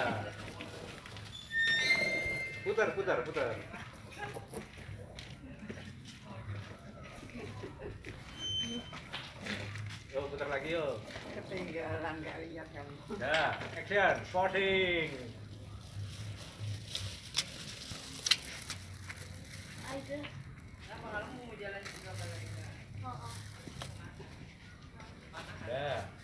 Putar, putar, putar. Yuk, putar lagi yuk. Ketinggalan gak lihat kamu. Ya, action, spotting. Aja. Apa kalau mau jalan juga balik? Oh, oh. Ya.